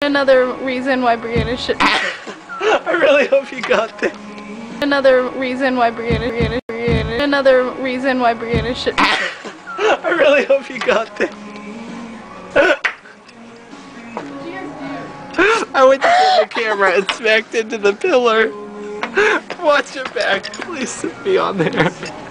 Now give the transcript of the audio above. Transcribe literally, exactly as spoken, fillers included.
Another reason why Brianna should. I really hope you got that. Another reason why Brianna, Brianna, Brianna. Another reason why Brianna should. I really hope you got that. I went to get the camera and smacked into the pillar. Watch it back. Please be on there.